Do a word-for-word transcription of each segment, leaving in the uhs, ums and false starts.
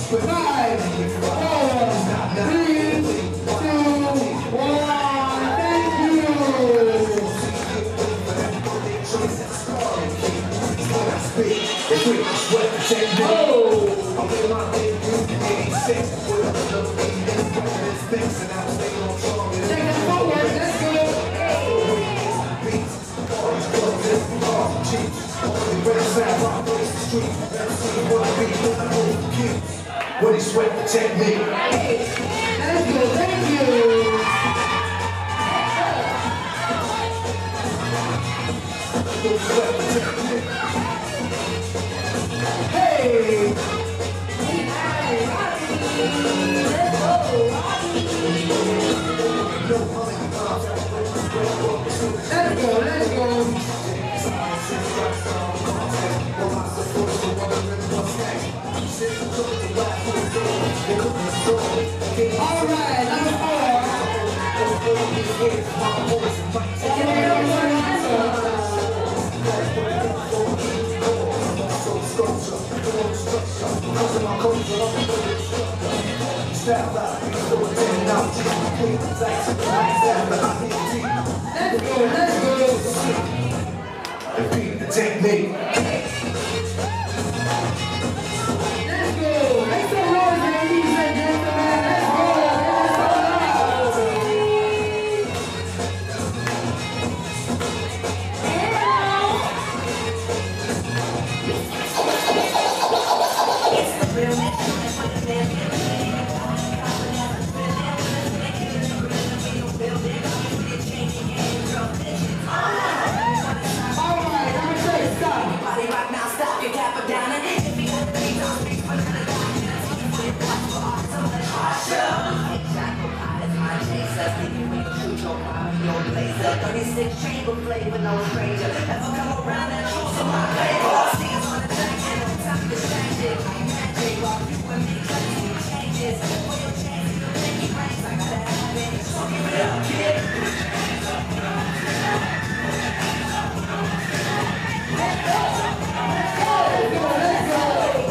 Five, four, three, two, one. Thank you. Take that forward. Let's go. When he sweat, protect me. Thank you, thank you. Hey! Let's go, let's go. All right, number four. Let's go, let's go. Repeat the technique. Let's go. Make some noise, ladies and gentlemen. Let's go. thirty-six chamber flavor, no stranger. Ever come around and show some my flavor. Scenes on the track and every time distracted. Magic, while you and me cutting changes. For your chance, you make me raise. I gotta have it. So give it up, kid. Let's go. Let's go. Let's go.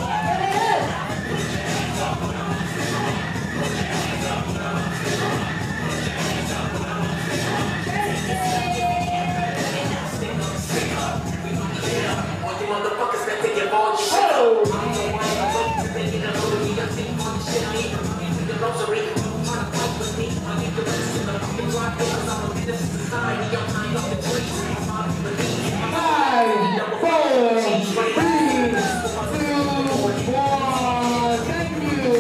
Motherfuckers that take your ball, shit up. I'm the one that's thinking of me. I'm thinking on the shit I need. I'm the rosary. I'm trying to fight with me. I need the rest of the fucking drive because I'm a menace to society. I'm high off the trees. I'm out of the league. Five, four, three, two, one. Thank you.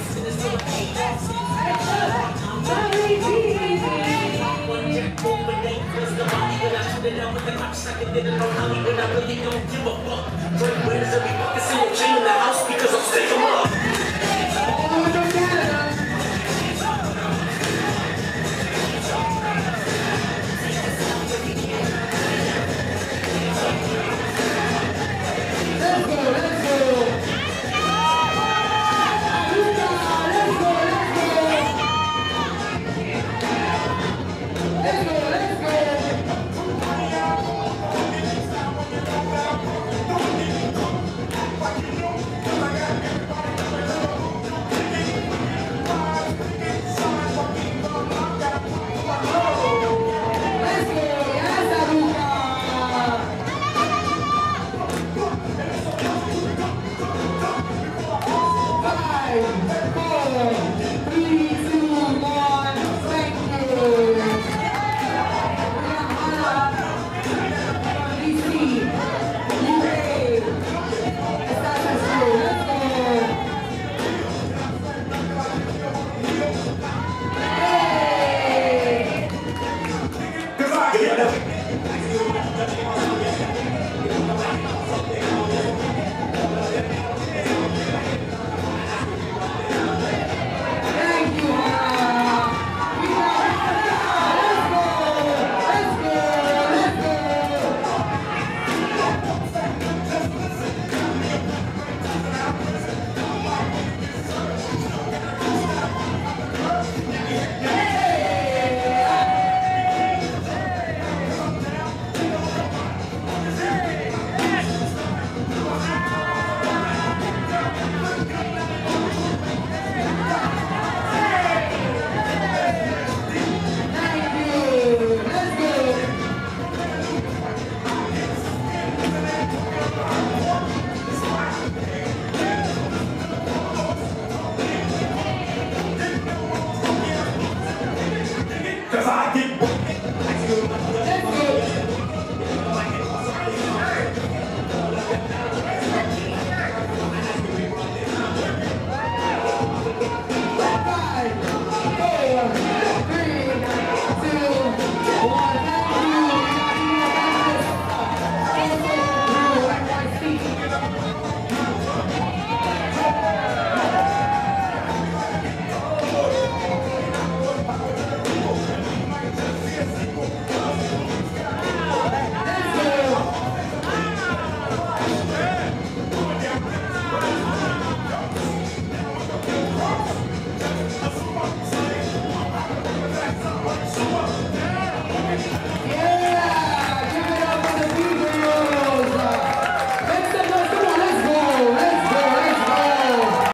When I really don't give a fuck. Where's every fucking single chain in the house because I'm sick of up. All from Canada. Let's go, let's go. Let's go, let's go. Let's go, let's go. Five, four,